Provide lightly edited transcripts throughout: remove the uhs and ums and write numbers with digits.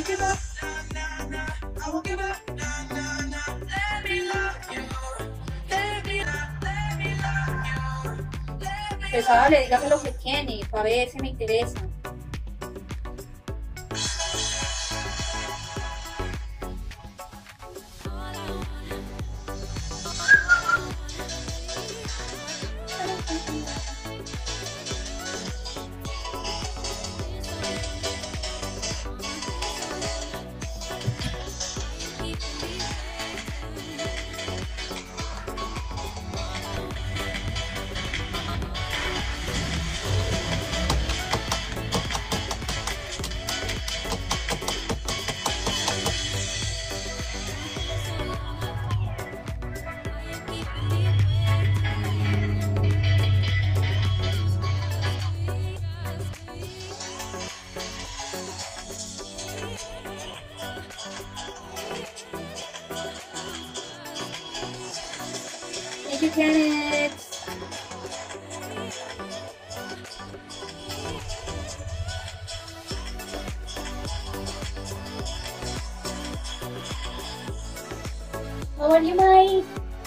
Pues hable, dígame lo que tiene, para ver si me interesa. Thank you, Kenneth. How are you, Mike?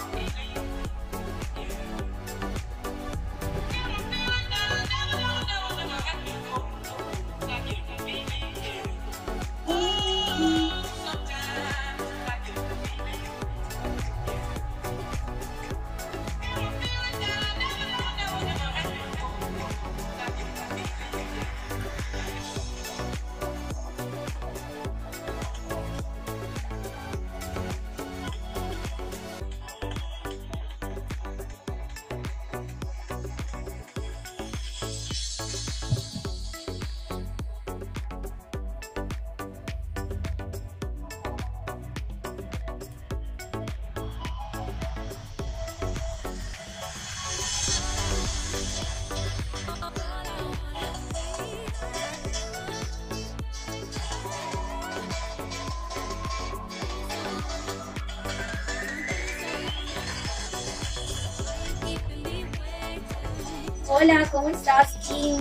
Hola, ¿cómo estás, Kim?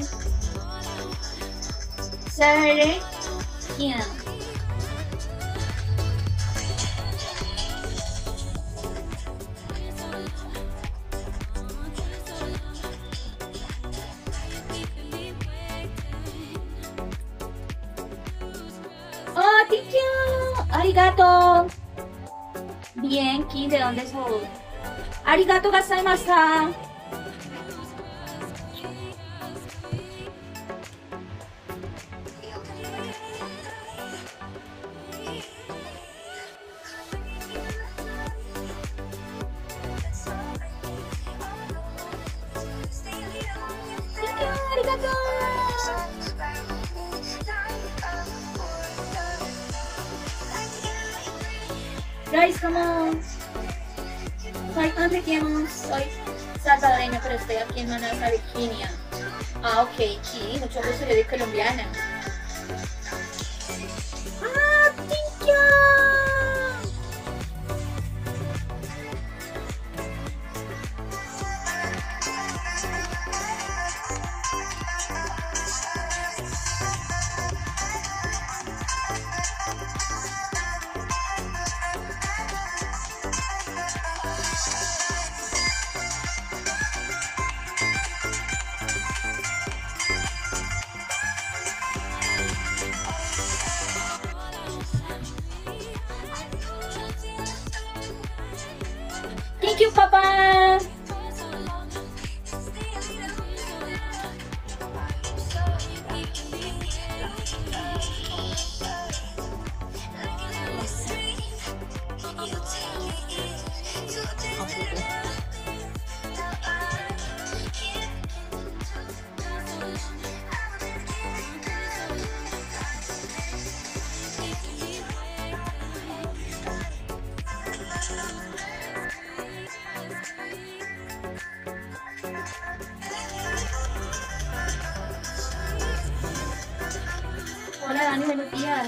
Sare Kim. ¡Oh, thank you! ¡Arigato! Bien, Kim, ¿de dónde sos? ¡Arigato gozaimashita! Guys, come on. Soy anfitrión, soy salvadoreña, pero estoy aquí en Manasa, Virginia. Ah, ok, sí, mucho gusto, yo soy colombiana. Ah, thank you. Thank you, Papa. Hola, Dani, buenos días.